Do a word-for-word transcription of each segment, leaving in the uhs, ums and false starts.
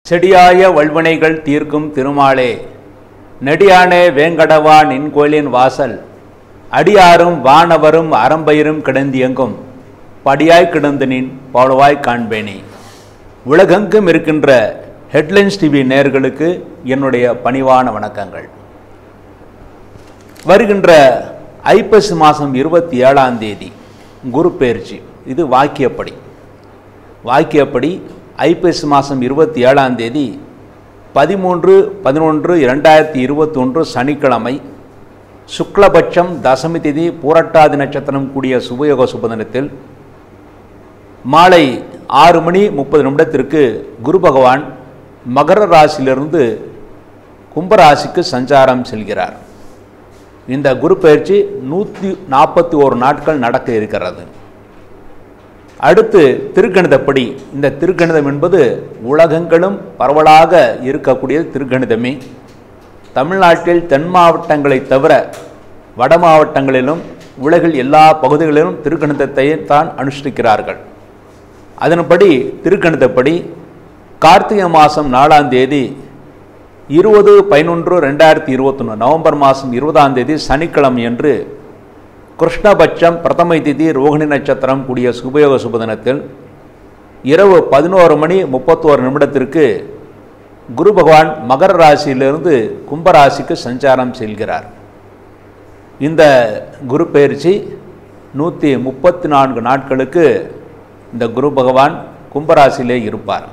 செடியாய வல்வினைகள் தீர்க்கும் திருமாலே நெடியானே வேங்கடவா நின் கோயிலின் வாசல் அடியாரும் வானவரும் அறம்பயிரும் கிடந்தியங்கும் படியாய் கிடந்து நின் பவளவாய் காண்பேனே. உலகெங்கும் இருக்கின்ற ஹெட்லைன்ஸ் டிவி நேயர்களுக்கு என்னுடைய பணிவான வணக்கங்கள். வருகின்ற ஐப்பசி மாதம் இருபத்தி ஏழாம் தேதி குரு பெயர்ச்சி. இது வாக்கியப்படி வாக்கியப்படி ஐப்பசி மாதம் இருபத்தி ஏழாம் தேதி பதிமூன்று பதினொன்று இரண்டாயிரத்தி இருபத்தி ஒன்று சனிக்கிழமை சுக்லபட்சம் தசமி திதி பூரட்டாதி நட்சத்திரம் கூடிய சுபயோக சுபதினத்தில் மாலை ஆறு மணி முப்பது நிமிடத்திற்கு குரு பகவான் மகர ராசியிலிருந்து கும்பராசிக்கு சஞ்சாரம் செல்கிறார். இந்த குரு பயிற்சி நூற்றி நாற்பத்தி ஓரு நாட்கள் நடக்க இருக்கிறது. அடுத்து திருக்கணிதப்படி, இந்த திருக்கணிதம் என்பது உலகெங்கிலும் பரவலாக இருக்கக்கூடிய திருக்கணிதமே. தமிழ்நாட்டில் தென் மாவட்டங்களை தவிர வட மாவட்டங்களிலும் உலகில் எல்லா பகுதிகளிலும் திருக்கணிதத்தை தான் அனுஷ்டிக்கிறார்கள். அதன்படி திருக்கணிதப்படி கார்த்திகை மாதம் நாலாம் தேதி இருபது பதினொன்று ரெண்டாயிரத்தி இருபத்தி ஒன்று நவம்பர் மாதம் இருபதாம் தேதி சனிக்கிழமை என்று கிருஷ்ணபட்சம் பிரதமை திதி ரோகிணி நட்சத்திரம் கூடிய சுபயோக சுபதினத்தில் இரவு பதினோரு மணி முப்பத்தோரு நிமிடத்திற்கு குரு பகவான் மகர ராசியிலிருந்து கும்பராசிக்கு சஞ்சாரம் செல்கிறார். இந்த குரு பெயர்ச்சி நூற்றி முப்பத்தி நான்கு நாட்களுக்கு இந்த குரு பகவான் கும்பராசியிலே இருப்பார்.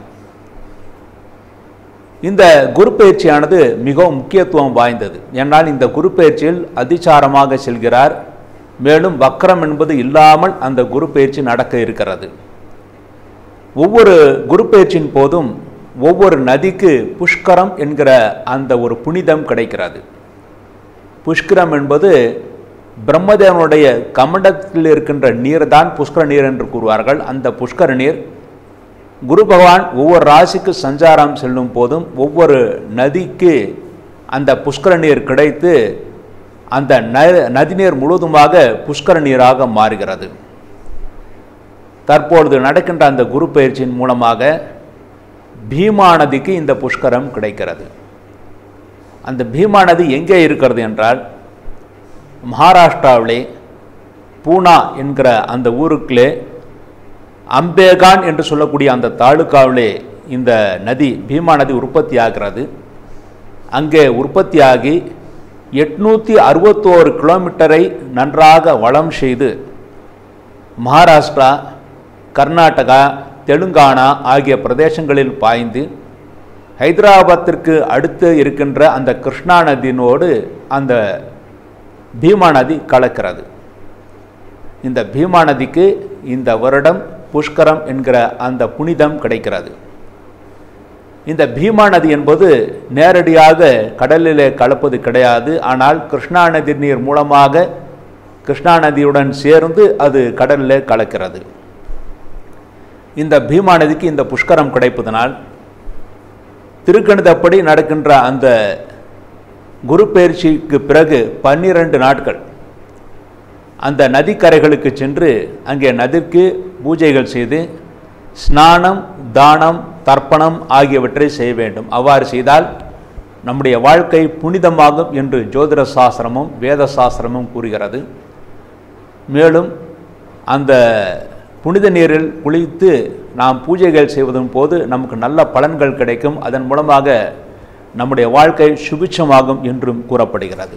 இந்த குரு பயிற்சியானது மிகவும் முக்கியத்துவம் வாய்ந்தது. ஏனால் இந்த குரு பயிற்சியில் அதிசாரமாக செல்கிறார். மேலும் வக்ரம் என்பது இல்லாமல் அந்த குரு பயிற்சி நடக்க இருக்கிறது. ஒவ்வொரு குரு பயிற்சியின் போதும் ஒவ்வொரு நதிக்கு புஷ்கரம் என்கிற அந்த ஒரு புனிதம் கிடைக்கிறது. புஷ்கரம் என்பது பிரம்மதேவனுடைய கமண்டத்தில் இருக்கின்ற நீர் தான் புஷ்கர நீர் என்று கூறுவார்கள். அந்த புஷ்கர நீர் குரு பகவான் ஒவ்வொரு ராசிக்கு சஞ்சாரம் செல்லும் போதும் ஒவ்வொரு நதிக்கு அந்த புஷ்கர நீர் கிடைத்து அந்த நதிநீர் முழுவதுமாக புஷ்கர நீராக மாறுகிறது. தற்பொழுது நடக்கின்ற அந்த குரு பயிற்சியின் மூலமாக பீமா நதிக்கு இந்த புஷ்கரம் கிடைக்கிறது. அந்த பீமா நதி எங்கே இருக்கிறது என்றால் மகாராஷ்டிராவிலே பூனா என்கிற அந்த ஊருக்குள்ளே அம்பேகான் என்று சொல்லக்கூடிய அந்த தாலுக்காவிலே இந்த நதி பீமா நதி உற்பத்தி ஆகிறது. அங்கே உற்பத்தியாகி எட்நூற்றி அறுபத்தோரு கிலோமீட்டரை நன்றாக வளம் செய்து மகாராஷ்டிரா, கர்நாடகா, தெலுங்கானா ஆகிய பிரதேசங்களில் பாய்ந்து ஹைதராபாத்திற்கு அடுத்து இருக்கின்ற அந்த கிருஷ்ணா நதியினோடு அந்த பீமா நதி கலக்கிறது. இந்த பீமா நதிக்கு இந்த வருடம் புஷ்கரம் என்கிற அந்த புனிதம் கிடைக்கிறது. இந்த பீமா நதி என்பது நேரடியாக கடலிலே கலப்பது கிடையாது. ஆனால் கிருஷ்ணா நதி நீர் மூலமாக கிருஷ்ணா நதியுடன் சேர்ந்து அது கடலிலே கலக்கிறது. இந்த பீமா நதிக்கு இந்த புஷ்கரம் கிடைப்பதனால் திருக்கணிதப்படி நடக்கின்ற அந்த குரு பயிற்சிக்கு பிறகு பன்னிரண்டு நாட்கள் அந்த நதிக்கரைகளுக்கு சென்று அங்கே நதிக்கு பூஜைகள் செய்து ஸ்நானம், தானம், தர்ப்பணம் ஆகியவற்றை செய்ய வேண்டும். அவ்வாறு செய்தால் நம்முடைய வாழ்க்கை புனிதமாகும் என்று ஜோதிட சாஸ்திரமும் வேத சாஸ்திரமும் கூறுகிறது. மேலும் அந்த புனித நீரில் குளித்து நாம் பூஜைகள் செய்வதன் போது நமக்கு நல்ல பலன்கள் கிடைக்கும். அதன் மூலமாக நம்முடைய வாழ்க்கை சுபிட்சமாகும் என்றும் கூறப்படுகிறது.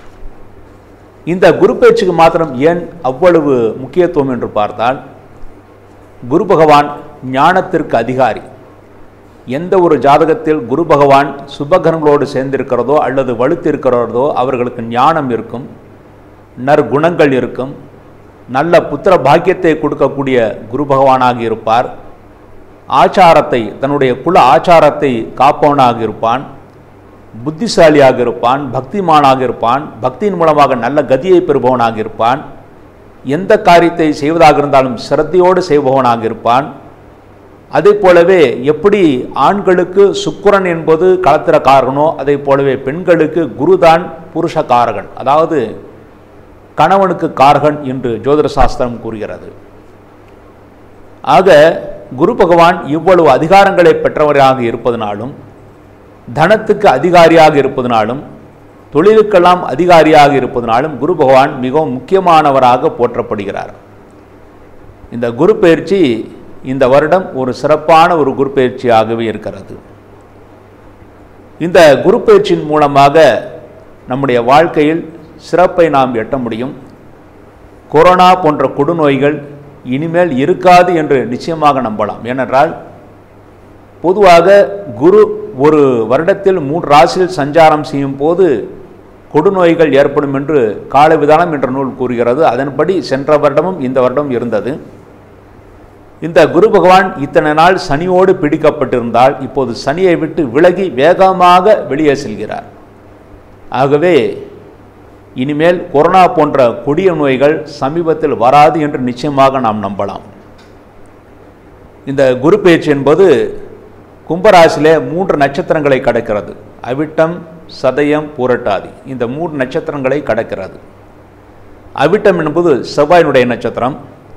இந்த குரு பயிற்சிக்கு மாத்திரம் ஏன் அவ்வளவு முக்கியத்துவம் என்று பார்த்தால், குரு பகவான் ஞானத்திற்கு அதிகாரி. எந்த ஒரு ஜாதகத்தில் குரு பகவான் சுபகரங்களோடு சேர்ந்திருக்கிறதோ அல்லது வலுத்திருக்கிறதோ அவர்களுக்கு ஞானம் இருக்கும், நற்குணங்கள் இருக்கும், நல்ல புத்திர பாக்கியத்தை கொடுக்கக்கூடிய குரு பகவானாக இருப்பார். ஆச்சாரத்தை, தன்னுடைய குல ஆச்சாரத்தை காப்பவனாக இருப்பான், புத்திசாலியாக இருப்பான், பக்திமானாக இருப்பான், பக்தியின் மூலமாக நல்ல கதியை பெறுபவனாக இருப்பான், எந்த காரியத்தை செய்வதாக இருந்தாலும் சிரத்தையோடு செய்பவனாக இருப்பான். அதே போலவே எப்படி ஆண்களுக்கு சுக்கிரன் என்பது களத்திர காரகனோ அதே போலவே பெண்களுக்கு குருதான் புருஷ காரகன், அதாவது கணவனுக்கு காரகன் என்று ஜோதிட சாஸ்திரம் கூறுகிறது. ஆக குரு பகவான் இவ்வளவு அதிகாரங்களை பெற்றவராக இருப்பதனாலும், தனத்துக்கு அதிகாரியாக இருப்பதனாலும், தொழிலுக்கெல்லாம் அதிகாரியாக இருப்பதனாலும் குரு பகவான் மிகவும் முக்கியமானவராக போற்றப்படுகிறார். இந்த குரு பயிற்சி இந்த வருடம் ஒரு சிறப்பான ஒரு குரு பயிற்சியாகவே இருக்கிறது. இந்த குரு பயிற்சியின் மூலமாக நம்முடைய வாழ்க்கையில் சிறப்பை நாம் எட்ட முடியும். கொரோனா போன்ற கொடுநோய்கள் இனிமேல் இருக்காது என்று நிச்சயமாக நம்பலாம். ஏனென்றால் பொதுவாக குரு ஒரு வருடத்தில் மூன்று ராசியில் சஞ்சாரம் செய்யும் போது கொடுநோய்கள் ஏற்படும் என்று காலவிதானம் என்ற நூல் கூறுகிறது. அதன்படி சென்ற வருடமும் இந்த வருடம் இருந்தது. இந்த குரு பகவான் இத்தனை நாள் சனியோடு பிடிக்கப்பட்டிருந்தால் இப்போது சனியை விட்டு விலகி வேகமாக வெளியே செல்கிறார். ஆகவே இனிமேல் கொரோனா போன்ற கொடிய நோய்கள் சமீபத்தில் வராது என்று நிச்சயமாக நாம் நம்பலாம். இந்த குரு பயிற்சி என்பது கும்பராசியிலே மூன்று நட்சத்திரங்களை கடக்கிறது. அவிட்டம், சதயம், பூரட்டாதி இந்த மூன்று நட்சத்திரங்களை கடக்கிறது. அவிட்டம் என்பது செவ்வாயினுடைய நட்சத்திரம்.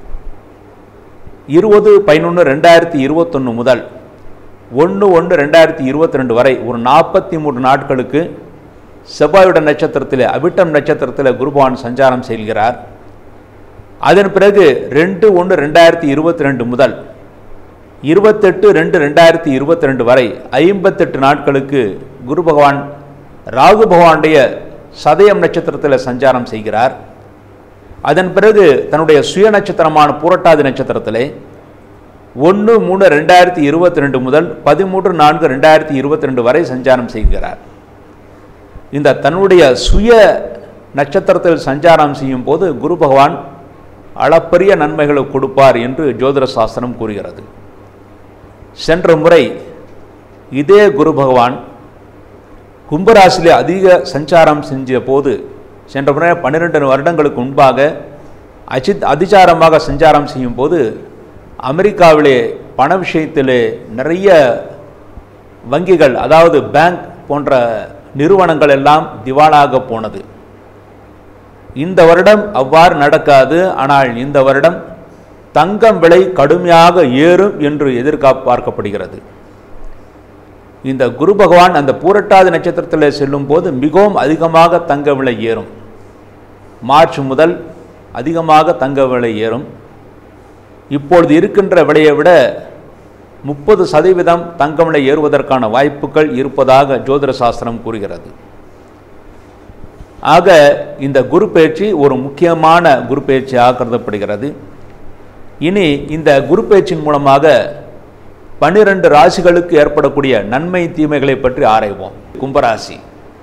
இருபது பதினொன்று ரெண்டாயிரத்தி இருபத்தொன்று முதல் ஒன்று ஒன்று ரெண்டாயிரத்தி இருபத்தி ரெண்டு வரை ஒரு நாற்பத்தி மூன்று நாட்களுக்கு செவ்வாயுடைய நட்சத்திரத்தில் அவிட்டம் நட்சத்திரத்தில் குரு பகவான் சஞ்சாரம் செய்கிறார். அதன் பிறகு ரெண்டு ஒன்று ரெண்டாயிரத்தி இருபத்தி ரெண்டு முதல் இருபத்தெட்டு ரெண்டு ரெண்டாயிரத்தி இருபத்தி ரெண்டு வரை ஐம்பத்தெட்டு நாட்களுக்கு குரு பகவான் ராகு பகவானுடைய சதயம் நட்சத்திரத்தில் சஞ்சாரம் செய்கிறார். அதன் பிறகு தன்னுடைய சுய நட்சத்திரமான பூரட்டாதி நட்சத்திரத்திலே ஒன்று மூணு ரெண்டாயிரத்தி இருபத்தி ரெண்டு முதல் பதிமூன்று நான்கு ரெண்டாயிரத்தி இருபத்தி ரெண்டு வரை சஞ்சாரம் செய்கிறார். இந்த தன்னுடைய சுய நட்சத்திரத்தில் சஞ்சாரம் செய்யும் போது குரு பகவான் அளப்பரிய நன்மைகளை கொடுப்பார் என்று ஜோதிட சாஸ்திரம் கூறுகிறது. சென்ற முறை இதே குரு பகவான் கும்பராசிலே அதிக சஞ்சாரம் செஞ்ச போது சென்ற முறை பன்னிரெண்டு வருடங்களுக்கு முன்பாக அச்சித் அதிசாரமாக சஞ்சாரம் செய்யும் போது அமெரிக்காவிலே பண விஷயத்திலே நிறைய வங்கிகள், அதாவது பேங்க் போன்ற நிறுவனங்கள் எல்லாம் திவாலாக போனது. இந்த வருடம் அவ்வாறு நடக்காது. ஆனால் இந்த வருடம் தங்கம் விலை கடுமையாக ஏறும் என்று எதிர்பார்க்கப்படுகிறது. இந்த குரு பகவான் அந்த பூரட்டாதி நட்சத்திரத்தில் செல்லும் போது மிகவும் அதிகமாக தங்க விலை ஏறும். மார்ச் முதல் அதிகமாக தங்க விலை ஏறும். இப்பொழுது இருக்கின்ற விலையை விட முப்பது சதவீதம் தங்க விலை ஏறுவதற்கான வாய்ப்புகள் இருப்பதாக ஜோதிட சாஸ்திரம் கூறுகிறது. ஆக இந்த குரு பயிற்சி ஒரு முக்கியமான குரு பயிற்சியாக கருதப்படுகிறது. இனி இந்த குரு பயிற்சியின் மூலமாக பன்னிரண்டு ராசிகளுக்கு ஏற்படக்கூடிய நன்மை தீமைகளை பற்றி ஆராய்வோம். கும்பராசி,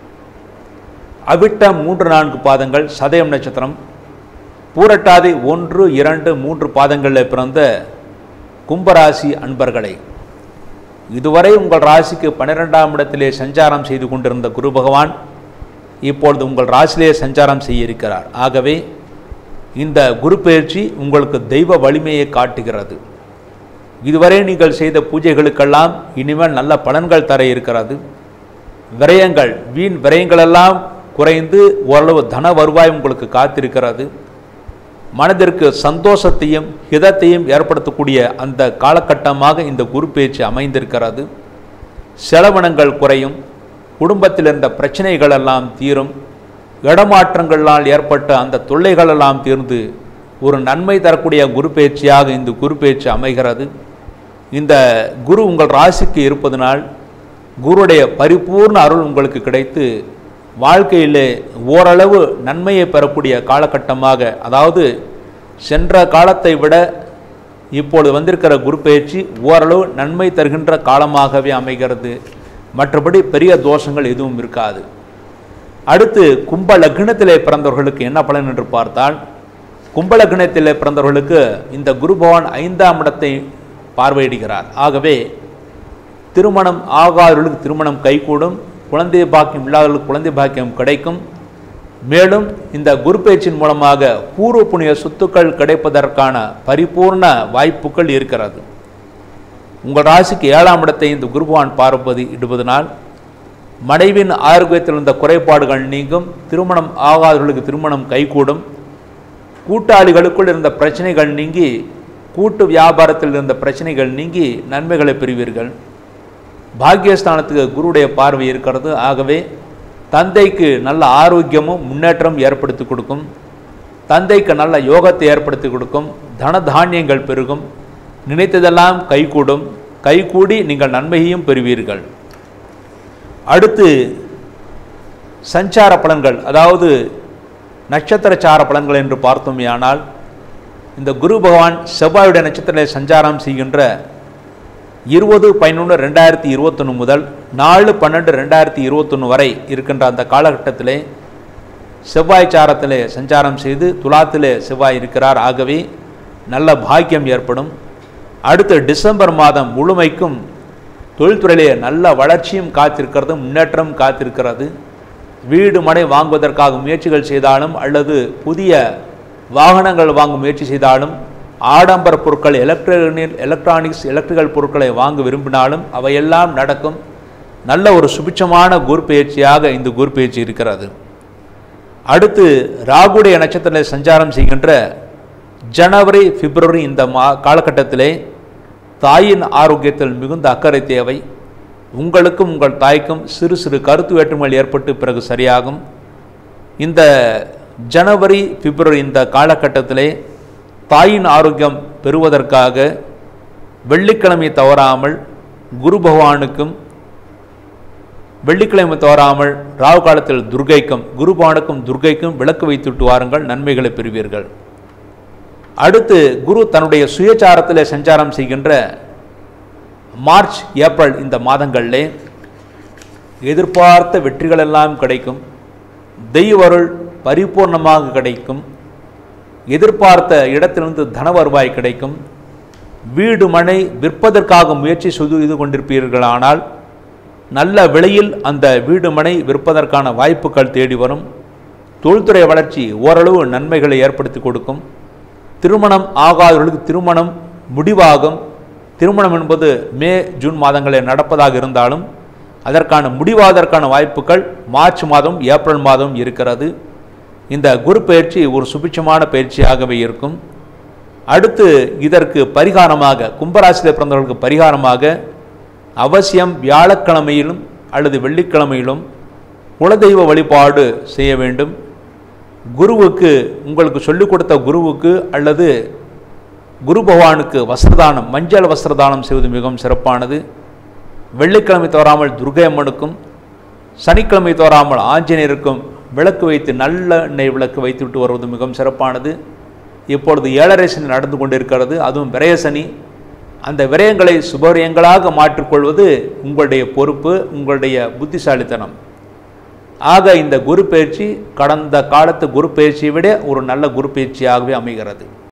அவிட்டம் மூன்று நான்கு பாதங்கள், சதயம் நட்சத்திரம், பூரட்டாதி ஒன்று இரண்டு மூன்று பாதங்களில் பிறந்த கும்பராசி அன்பர்களை, இதுவரை உங்கள் ராசிக்கு பன்னிரெண்டாம் இடத்திலே சஞ்சாரம் செய்து கொண்டிருந்த குரு பகவான் இப்பொழுது உங்கள் ராசியிலே சஞ்சாரம் செய்ய இருக்கிறார். ஆகவே இந்த குரு பயிற்சி உங்களுக்கு தெய்வ வலிமையை காட்டுகிறது. இதுவரை நீங்கள் செய்த பூஜைகளுக்கெல்லாம் இனிமேல் நல்ல பலன்கள் தர இருக்கிறது. விரயங்கள், வீண் விரயங்களெல்லாம் குறைந்து ஓரளவு தன வருவாய் உங்களுக்கு காத்திருக்கிறது. மனதிற்கு சந்தோஷத்தையும் ஹிதத்தையும் ஏற்படுத்தக்கூடிய அந்த காலகட்டமாக இந்த குரு பயிற்சி அமைந்திருக்கிறது. செலவினங்கள் குறையும். குடும்பத்தில் இருந்த பிரச்சனைகள் எல்லாம் தீரும். இடமாற்றங்களால் ஏற்பட்ட அந்த தொல்லைகளெல்லாம் தீர்ந்து ஒரு நன்மை தரக்கூடிய குரு பயிற்சியாக இந்த குரு பயிற்சி அமைகிறது. இந்த குரு உங்கள் ராசிக்கு இருப்பதனால் குருடைய பரிபூர்ண அருள் உங்களுக்கு கிடைத்து வாழ்க்கையிலே ஓரளவு நன்மையை பெறக்கூடிய காலகட்டமாக, அதாவது சென்ற காலத்தை விட இப்பொழுது வந்திருக்கிற குரு பயிற்சி ஓரளவு நன்மை தருகின்ற காலமாகவே அமைகிறது. மற்றபடி பெரிய தோஷங்கள் எதுவும் இருக்காது. அடுத்து கும்ப லக்னத்திலே பிறந்தவர்களுக்கு என்ன பலன் என்று பார்த்தால், கும்ப லக்னத்திலே பிறந்தவர்களுக்கு இந்த குரு பகவான் ஐந்தாம் இடத்தை பார்வையிடுகிறார். ஆகவே திருமணம் ஆகாதவர்களுக்கு திருமணம் கைகூடும். குழந்தை பாக்கியம் இல்லாதவர்களுக்கு குழந்தை பாக்கியம் கிடைக்கும். மேலும் இந்த குரு பயிற்சியின் மூலமாக பூர்வ புண்ணிய சொத்துக்கள் கிடைப்பதற்கான பரிபூர்ண வாய்ப்புகள் இருக்கிறது. உங்கள் ராசிக்கு ஏழாம் இடத்தை இந்த குரு பகவான் பார்ப்பது இடுவதனால் மனைவின் ஆரோக்கியத்தில் இருந்த குறைபாடுகள் நீங்கும். திருமணம் ஆகாதவர்களுக்கு திருமணம் கைகூடும். கூட்டாளிகளுக்குள் இருந்த பிரச்சனைகள் நீங்கி கூட்டு வியாபாரத்தில் இருந்த பிரச்சனைகள் நீங்கி நன்மைகளை பெறுவீர்கள். பாக்கியஸ்தானத்துக்கு குருடைய பார்வை இருக்கிறது. ஆகவே தந்தைக்கு நல்ல ஆரோக்கியமும் முன்னேற்றம் ஏற்படுத்தி கொடுக்கும். தந்தைக்கு நல்ல யோகத்தை ஏற்படுத்தி கொடுக்கும். தன தானியங்கள் பெருகும். நினைத்ததெல்லாம் கைகூடும். கைகூடி நீங்கள் நன்மையையும் பெறுவீர்கள். அடுத்து சஞ்சார பலன்கள், அதாவது நட்சத்திரச்சார பலன்கள் என்று பார்த்தோமேயானால், இந்த குரு பகவான் செவ்வாயுடைய நட்சத்திரத்தில் சஞ்சாரம் செய்கின்ற இருபது பதினொன்று ரெண்டாயிரத்தி இருபத்தொன்று முதல் நாலு பன்னெண்டு ரெண்டாயிரத்தி இருபத்தொன்று வரை இருக்கின்ற அந்த காலகட்டத்திலே செவ்வாய் சாரத்திலே சஞ்சாரம் செய்து துலாத்திலே செவ்வாய் இருக்கிறார். ஆகவே நல்ல பாக்கியம் ஏற்படும். அடுத்து டிசம்பர் மாதம் முழுமைக்கும் தொழில்துறையிலே நல்ல வளர்ச்சியும் காத்திருக்கிறது, முன்னேற்றம் காத்திருக்கிறது. வீடு மனை வாங்குவதற்காக முயற்சிகள் செய்தாலும் அல்லது புதிய வாகனங்கள் வாங்கும் முயற்சி செய்தாலும், ஆடம்பர பொருட்கள் எலக்ட்ரானிக் எலக்ட்ரானிக்ஸ் எலக்ட்ரிக்கல் பொருட்களை வாங்க விரும்பினாலும் அவையெல்லாம் நடக்கும். நல்ல ஒரு சுபிட்சமான குரு பயிற்சியாக இந்த குரு பயிற்சி இருக்கிறது. அடுத்து ராகுடைய நட்சத்திரத்தில் சஞ்சாரம் செய்கின்ற ஜனவரி பிப்ரவரி இந்த மா காலகட்டத்திலே தாயின் ஆரோக்கியத்தில் மிகுந்த அக்கறை தேவை. உங்களுக்கும் உங்கள் தாய்க்கும் சிறு சிறு கருத்து வேற்றுமைகள் ஏற்பட்டு பிறகு சரியாகும். இந்த ஜனவரி பிப்ரவரி இந்த காலகட்டத்திலே தாயின் ஆரோக்கியம் பெறுவதற்காக வெள்ளிக்கிழமை தவறாமல் குரு பகவானுக்கும் வெள்ளிக்கிழமை தவறாமல் ராகு காலத்தில் துர்கைக்கும் குரு பகவானுக்கும் துர்கைக்கும் விளக்கு வைத்துட்டு வாருங்கள், நன்மைகளை பெறுவீர்கள். அடுத்து குரு தன்னுடைய சுயச்சாரத்தில் சஞ்சாரம் செய்கின்ற மார்ச் ஏப்ரல் இந்த மாதங்களிலே எதிர்பார்த்த வெற்றிகளெல்லாம் கிடைக்கும். தெய்வருள் பரிபூர்ணமாக கிடைக்கும். எதிர்பார்த்த இடத்திலிருந்து தன வருவாய் கிடைக்கும். வீடு மனை விற்பதற்காக முயற்சி செய்து கொண்டிருப்பீர்களானால் நல்ல விலையில் அந்த வீடு மனை விற்பதற்கான வாய்ப்புகள் தேடி வரும். தொழில்துறை வளர்ச்சி ஓரளவு நன்மைகளை ஏற்படுத்தி கொடுக்கும். திருமணம் ஆகாதவர்களுக்கு திருமணம் முடிவாகும். திருமணம் என்பது மே ஜூன் மாதங்களில் நடப்பதாக இருந்தாலும் அதற்கான முடிவாதற்கான வாய்ப்புகள் மார்ச் மாதம் ஏப்ரல் மாதம் இருக்கிறது. இந்த குரு பயிற்சி ஒரு சுபிட்சமான பயிற்சியாகவே இருக்கும். அடுத்து இதற்கு பரிகாரமாக கும்பராசியில் பிறந்தவர்களுக்கு பரிகாரமாக அவசியம் வியாழக்கிழமையிலும் அல்லது வெள்ளிக்கிழமையிலும் குலதெய்வ வழிபாடு செய்ய வேண்டும். குருவுக்கு உங்களுக்கு சொல்லிக் கொடுத்த குருவுக்கு அல்லது குரு பகவானுக்கு வஸ்திரதானம் மஞ்சள் வஸ்திரதானம் செய்வது மிகவும் சிறப்பானது. வெள்ளிக்கிழமை தவறாமல் துர்க்கை அம்மனுக்கும் சனிக்கிழமை தவறாமல் ஆஞ்சநேயருக்கும் விளக்கு வைத்து நல்ல எண்ணெய் விளக்கு வைத்து விட்டு வருவது மிகவும் சிறப்பானது. இப்பொழுது ஏழரை சனி நடந்து கொண்டிருக்கிறது, அதுவும் விரய சனி. அந்த விரயங்களை சுபவிரயங்களாக மாற்றிக்கொள்வது உங்களுடைய பொறுப்பு, உங்களுடைய புத்திசாலித்தனம். ஆக இந்த குரு பயிற்சி கடந்த காலத்து குரு பயிற்சியை விட ஒரு நல்ல குரு பயிற்சியாகவே அமைகிறது.